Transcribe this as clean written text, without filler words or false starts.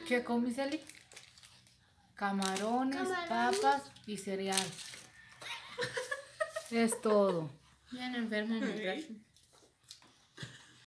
¿Qué comes, Eli? Camarones, papas y cereal. Es todo. Bien enfermo, muchacho.